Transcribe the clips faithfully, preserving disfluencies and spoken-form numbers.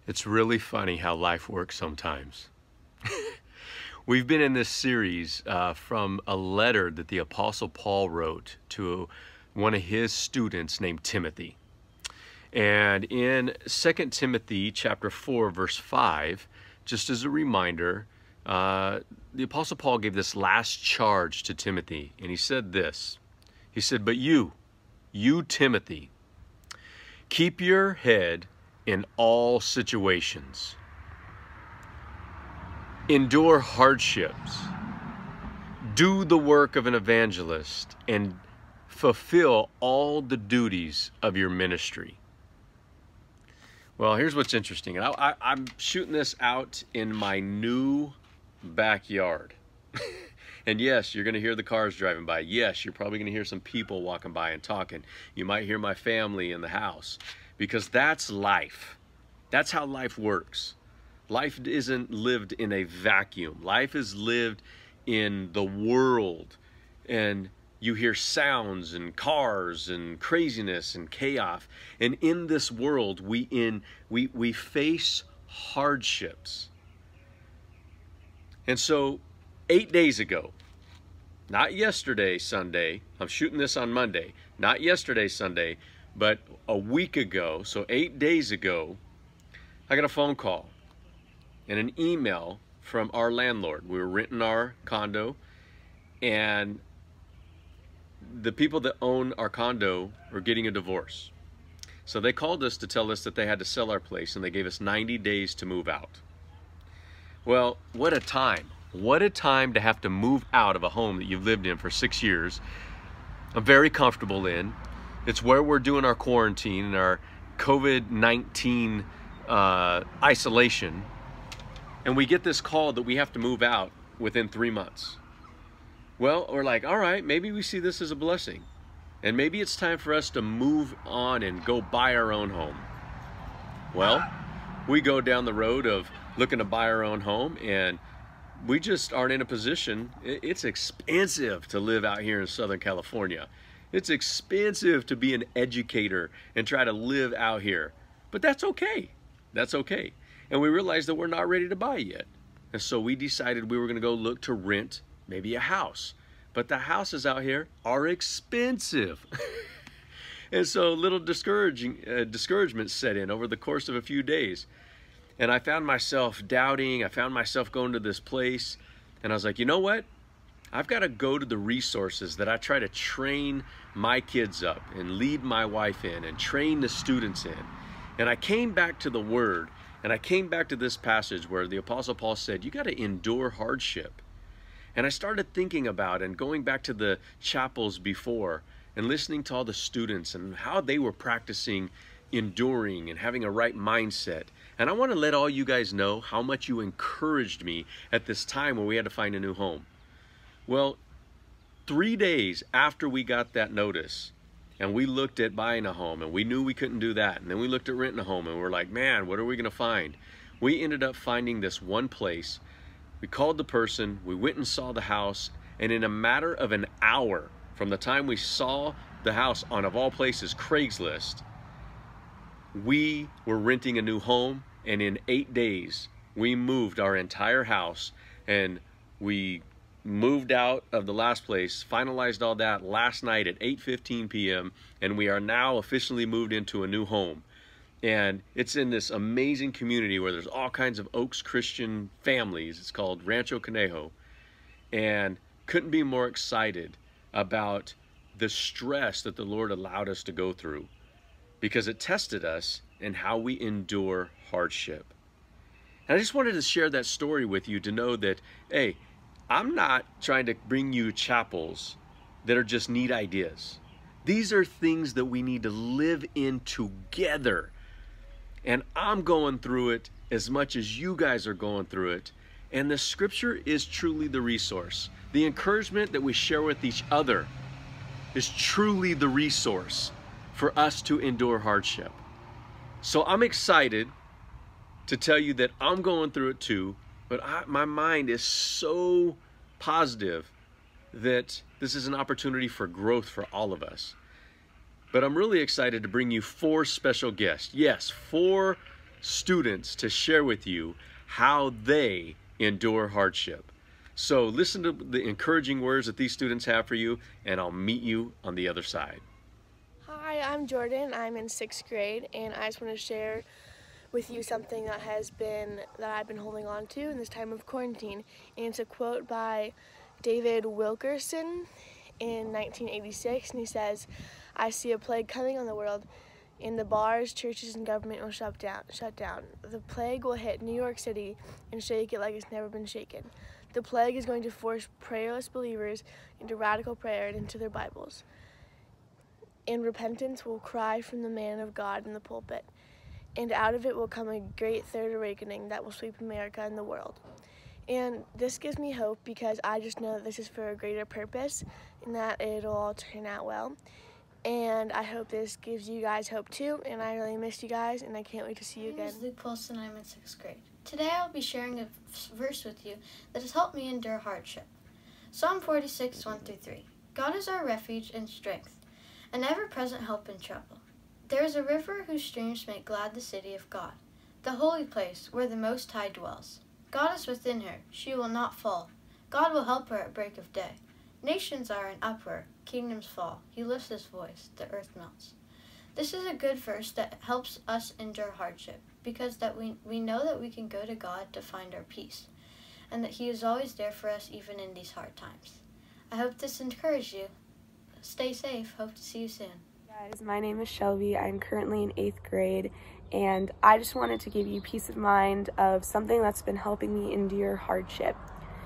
It's really funny how life works sometimes. We've been in this series uh, from a letter that the Apostle Paul wrote to one of his students named Timothy. And in Second Timothy chapter four, verse five, just as a reminder, uh, the Apostle Paul gave this last charge to Timothy. And he said this. He said, "But you, you Timothy, keep your head in all situations. Endure hardships. Do the work of an evangelist and fulfill all the duties of your ministry." Well, here's what's interesting. I, I, I'm shooting this out in my new backyard. And yes, you're going to hear the cars driving by. Yes, you're probably going to hear some people walking by and talking. You might hear my family in the house, because that's life. That's how life works. Life isn't lived in a vacuum. Life is lived in the world, and you hear sounds and cars and craziness and chaos. And in this world, we in we we face hardships. And so eight days ago, not yesterday, Sunday, I'm shooting this on Monday, not yesterday, Sunday, but a week ago, so eight days ago, I got a phone call and an email from our landlord. We were renting our condo, and the people that own our condo were getting a divorce. So they called us to tell us that they had to sell our place, and they gave us ninety days to move out. Well, what a time. What a time to have to move out of a home that you've lived in for six years. I'm very comfortable in. It's where we're doing our quarantine and our COVID nineteen uh, isolation. And we get this call that we have to move out within three months. Well, we're like, all right, maybe we see this as a blessing. And maybe it's time for us to move on and go buy our own home. Well, we go down the road of looking to buy our own home, and we just aren't in a position. It's expensive to live out here in Southern California. It's expensive to be an educator and try to live out here. But that's okay. That's okay. And we realized that we're not ready to buy yet. And so we decided we were going to go look to rent maybe a house. But the houses out here are expensive. And so a little discouraging, uh, discouragement set in over the course of a few days. And I found myself doubting. I found myself going to this place. And I was like, you know what? I've got to go to the resources that I try to train my kids up and lead my wife in and train the students in. And I came back to the Word, and I came back to this passage where the Apostle Paul said, you got to endure hardship. And I started thinking about and going back to the chapels before and listening to all the students and how they were practicing enduring and having a right mindset. And I want to let all you guys know how much you encouraged me at this time when we had to find a new home. Well, three days after we got that notice, and we looked at buying a home, and we knew we couldn't do that, and then we looked at renting a home, and we're like, man, what are we going to find? We ended up finding this one place. We called the person, we went and saw the house, and in a matter of an hour from the time we saw the house on, of all places, Craigslist, we were renting a new home, and in eight days, we moved our entire house, and we moved out of the last place, finalized all that last night at eight fifteen p m, and we are now officially moved into a new home. And it's in this amazing community where there's all kinds of Oaks Christian families. It's called Rancho Conejo. And couldn't be more excited about the stress that the Lord allowed us to go through, because it tested us in how we endure hardship. And I just wanted to share that story with you to know that, hey, I'm not trying to bring you chapels that are just neat ideas. These are things that we need to live in together. And I'm going through it as much as you guys are going through it. And the scripture is truly the resource. The encouragement that we share with each other is truly the resource for us to endure hardship. So I'm excited to tell you that I'm going through it too, but I, my mind is so positive that this is an opportunity for growth for all of us. But I'm really excited to bring you four special guests. Yes, four students to share with you how they endure hardship. So listen to the encouraging words that these students have for you, and I'll meet you on the other side. Hi, I'm Jordan. I'm in sixth grade, and I just want to share with you something that has been that I've been holding on to in this time of quarantine. And it's a quote by David Wilkerson in nineteen eighty-six, and he says, "I see a plague coming on the world. In the bars, churches, and government will shut down. Shut down. The plague will hit New York City and shake it like it's never been shaken. The plague is going to force prayerless believers into radical prayer and into their Bibles. And repentance will cry from the man of God in the pulpit. And out of it will come a great third awakening that will sweep America and the world." And this gives me hope because I just know that this is for a greater purpose and that it'll all turn out well. And I hope this gives you guys hope too, and I really miss you guys, and I can't wait to see you again. My name is Luke Polson, I'm in sixth grade. Today I'll be sharing a verse with you that has helped me endure hardship. Psalm forty-six, one through three. God is our refuge and strength, an ever-present help in trouble. There is a river whose streams make glad the city of God, the holy place where the Most High dwells. God is within her, she will not fall. God will help her at break of day. Nations are in uproar, kingdoms fall. He lifts his voice, the earth melts. This is a good verse that helps us endure hardship, because that we, we know that we can go to God to find our peace, and that he is always there for us even in these hard times. I hope this encouraged you. Stay safe. Hope to see you soon. Guys, my name is Shelby. I'm currently in eighth grade, and I just wanted to give you peace of mind of something that's been helping me endure hardship.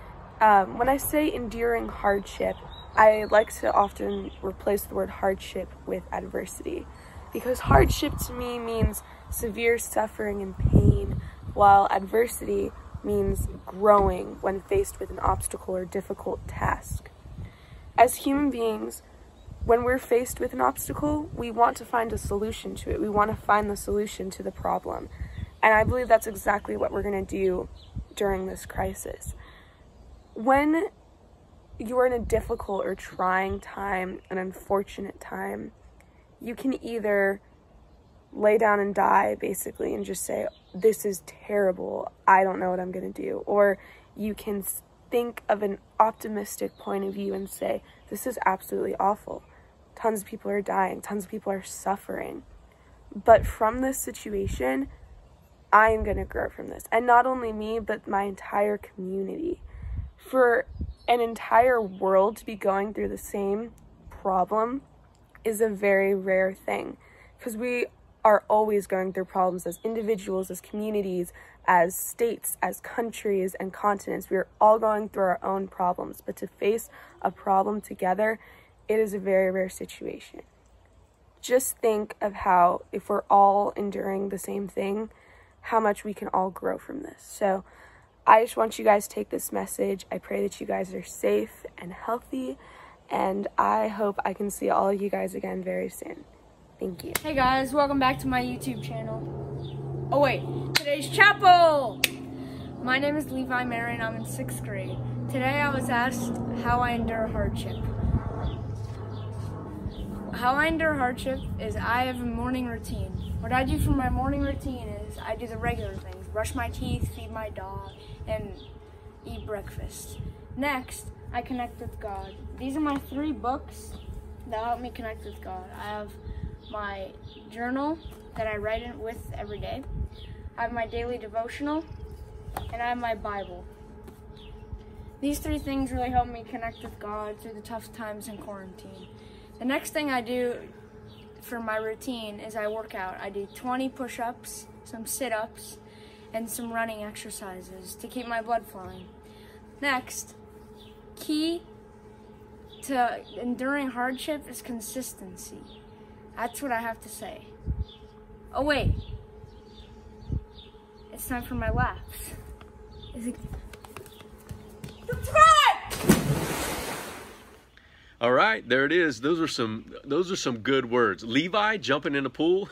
Um, when I say enduring hardship, I like to often replace the word hardship with adversity, because hardship to me means severe suffering and pain, while adversity means growing when faced with an obstacle or difficult task. As human beings, when we're faced with an obstacle, we want to find a solution to it. We want to find the solution to the problem. And I believe that's exactly what we're going to do during this crisis. When you're in a difficult or trying time, an unfortunate time, you can either lay down and die, basically, and just say, this is terrible, I don't know what I'm going to do. Or you can think of an optimistic point of view and say, this is absolutely awful. Tons of people are dying, tons of people are suffering. But from this situation, I am going to grow from this. And not only me, but my entire community. For an entire world to be going through the same problem is a very rare thing, because we are always going through problems as individuals, as communities, as states, as countries and continents. We are all going through our own problems, but to face a problem together, it is a very rare situation. Just think of how, if we're all enduring the same thing, how much we can all grow from this. So I just want you guys to take this message. I pray that you guys are safe and healthy, and I hope I can see all of you guys again very soon. Thank you. Hey guys, welcome back to my YouTube channel. Oh wait, today's chapel! My name is Levi Mary and I'm in sixth grade. Today I was asked how I endure hardship. How I endure hardship is I have a morning routine. What I do for my morning routine is I do the regular things. Brush my teeth, feed my dog, and eat breakfast. Next, I connect with God. These are my three books that help me connect with God. I have my journal that I write in with every day. I have my daily devotional, and I have my Bible. These three things really help me connect with God through the tough times in quarantine. The next thing I do for my routine is I work out. I do twenty push-ups, some sit-ups, and some running exercises to keep my blood flowing. Next, key to enduring hardship is consistency. That's what I have to say. Oh wait, it's time for my laughs. Is it? All right, there it is. Those are some those are some good words. Levi jumping in a pool.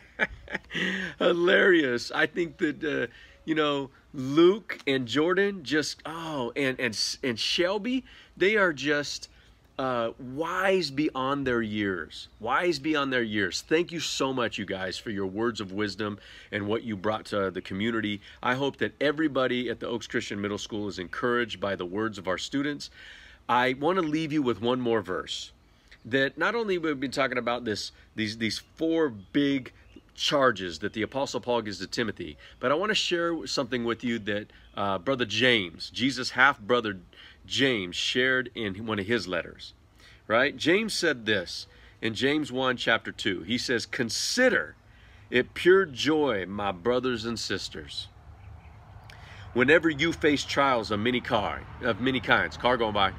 Hilarious. I think that uh, you know, Luke and Jordan just oh and and and Shelby, they are just uh, wise beyond their years. Wise beyond their years. Thank you so much, you guys, for your words of wisdom and what you brought to the community. I hope that everybody at the Oaks Christian Middle School is encouraged by the words of our students. I want to leave you with one more verse. That not only we've been talking about this, these, these four big charges that the Apostle Paul gives to Timothy, but I want to share something with you that uh, Brother James, Jesus' half-brother James, shared in one of his letters, right? James said this in James one, chapter two. He says, "Consider it pure joy, my brothers and sisters, whenever you face trials of many, car, of many kinds." Car going by.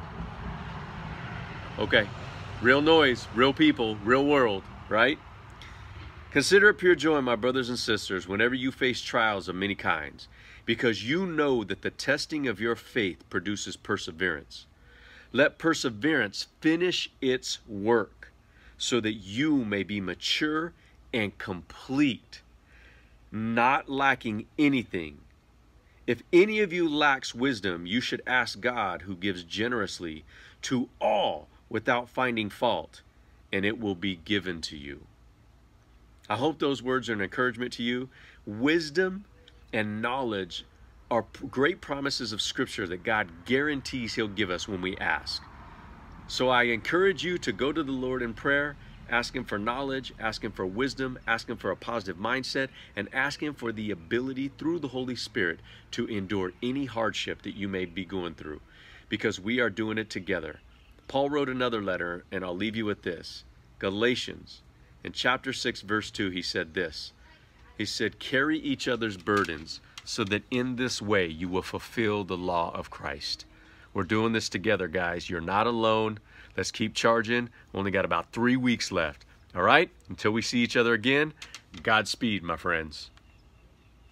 Okay. Real noise, real people, real world, right? "Consider it pure joy, my brothers and sisters, whenever you face trials of many kinds, because you know that the testing of your faith produces perseverance. Let perseverance finish its work, so that you may be mature and complete, not lacking anything. If any of you lacks wisdom, you should ask God, who gives generously to all without finding fault, and it will be given to you." I hope those words are an encouragement to you. Wisdom and knowledge are great promises of Scripture that God guarantees He'll give us when we ask. So I encourage you to go to the Lord in prayer, ask Him for knowledge, ask Him for wisdom, ask Him for a positive mindset, and ask Him for the ability through the Holy Spirit to endure any hardship that you may be going through, because we are doing it together. Paul wrote another letter, and I'll leave you with this. Galatians, in chapter six, verse two, he said this. He said, "Carry each other's burdens, so that in this way you will fulfill the law of Christ." We're doing this together, guys. You're not alone. Let's keep charging. Only got about three weeks left. All right? Until we see each other again, Godspeed, my friends.